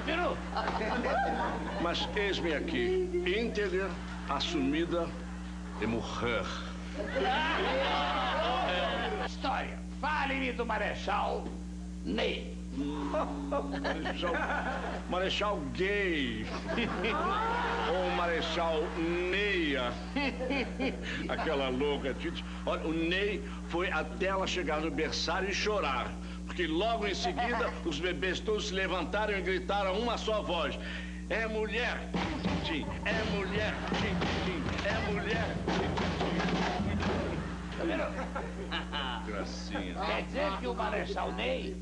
peru? Mas eis-me aqui, íntegra, assumida e morrer. História. Fale-me do Marechal Ney. Marechal Gay. Ou Marechal Neia. Aquela louca, Tite. Olha, o Ney foi até ela chegar no berçário e chorar. Porque logo em seguida os bebês todos se levantaram e gritaram uma só voz. É mulher, Tim, é mulher, Tim, Tim, é mulher, Tim, Tim. Tá vendo? Gracinha. Quer dizer que o Marechal Ney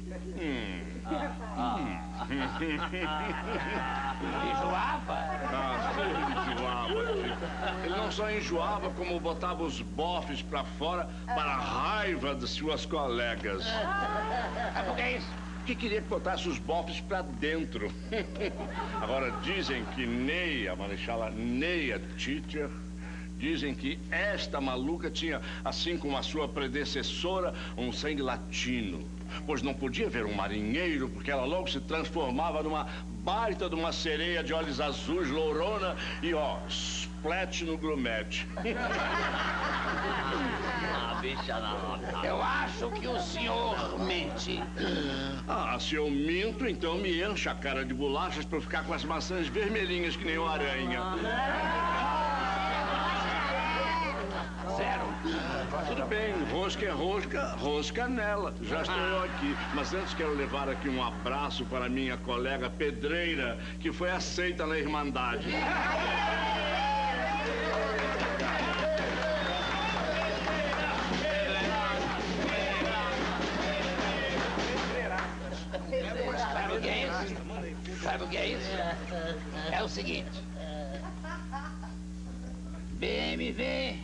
enjoava? Ah, sim, enjoava, Tim. Ele não só enjoava, como botava os bofes pra fora para a raiva de suas colegas. Mas por que isso? Que queria que botasse os bofes pra dentro. Agora, dizem que Neia, a Marechala Neia Teacher, dizem que esta maluca tinha, assim como a sua predecessora, um sangue latino. Pois não podia ver um marinheiro, porque ela logo se transformava numa baita de uma sereia de olhos azuis, lourona e, ó, splat no grumete. Eu acho que o senhor mente. Ah, se eu minto, então me encha a cara de bolachas pra eu ficar com as maçãs vermelhinhas que nem uma aranha. Zero. Tudo bem, rosca é rosca, rosca nela. Já estou eu aqui. Mas antes quero levar aqui um abraço para minha colega pedreira, que foi aceita na Irmandade. Sabe o que é isso? Sabe o que é isso? É o seguinte. BMW.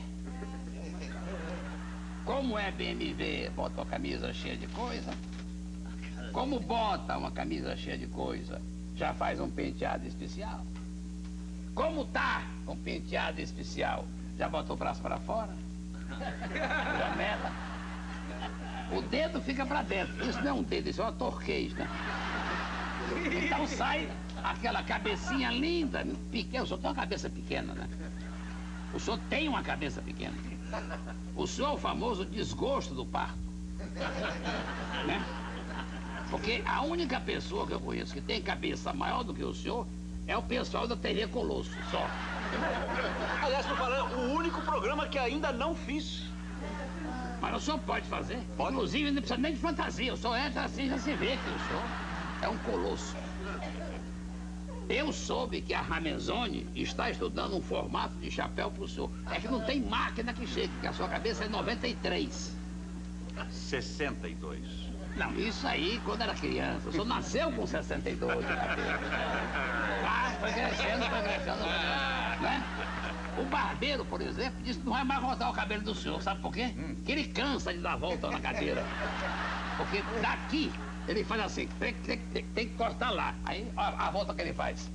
Como é BMW? Bota uma camisa cheia de coisa. Como bota uma camisa cheia de coisa, já faz um penteado especial. Como tá com penteado especial, já bota o braço para fora. Já mela. O dedo fica pra dentro. Isso não é um dedo, isso é uma torquês, né? Então sai aquela cabecinha linda, pequena. O senhor tem uma cabeça pequena, né? O senhor tem uma cabeça pequena. O senhor é o famoso desgosto do parto. Né? Porque a única pessoa que eu conheço que tem cabeça maior do que o senhor é o pessoal da TV Colosso, só. Aliás, por falar, o único programa que ainda não fiz. Mas o senhor pode fazer. Inclusive, não precisa nem de fantasia. O senhor entra assim, já se vê que o senhor é um colosso. Eu soube que a Ramenzoni está estudando um formato de chapéu pro senhor. É que não tem máquina que chegue, porque a sua cabeça é 93. 62. Não, isso aí quando era criança. O senhor nasceu com 62 de cabeça. Ah, foi crescendo, né? O barbeiro, por exemplo, disse que não vai mais cortar o cabelo do senhor. Sabe por quê? Que ele cansa de dar volta na cadeira. Porque daqui ele faz assim, tem que cortar lá. Aí, ó, a volta que ele faz.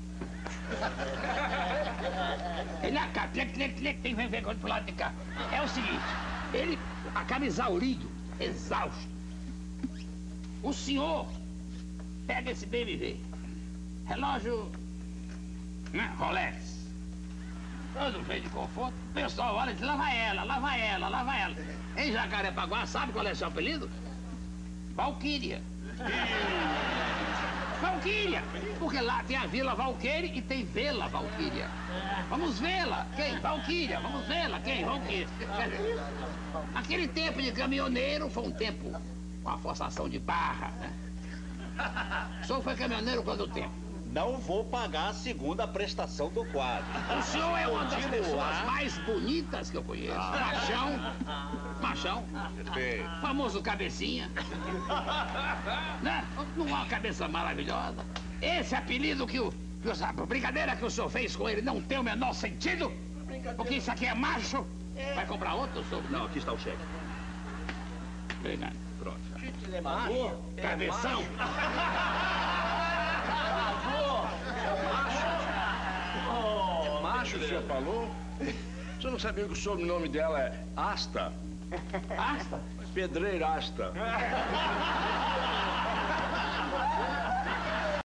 Ele acaba, tem que ver pro lado de cá. É o seguinte, ele acaba exaurido, exausto. O senhor pega esse BMW, relógio, né, Rolex, todo cheio de conforto, o pessoal olha e diz, lá vai ela, lá vai ela, lá vai ela. Em Jacarepaguá, sabe qual é o seu apelido? Valquíria. Valquíria, porque lá tem a Vila Valqueire e tem Vila Valquíria. Vamos vê-la, quem? Valquíria, vamos vê-la, quem? Valquíria. Quer dizer, aquele tempo de caminhoneiro foi um tempo com a forçação de barra, né? O senhor foi caminhoneiro quanto tempo? Não vou pagar a segunda prestação do quadro. O senhor é uma das pessoas mais bonitas que eu conheço. Machão. Perfeito. Famoso cabecinha. Né? Não é uma cabeça maravilhosa? Esse apelido a brincadeira que o senhor fez com ele não tem o menor sentido? Porque isso aqui é macho. Vai comprar outro, senhor? Não, aqui está o cheque. Obrigado. Pronto. Cabeção. Macho, o senhor falou? O senhor não sabia que o sobrenome dela é Asta? Asta? Pedreira Asta.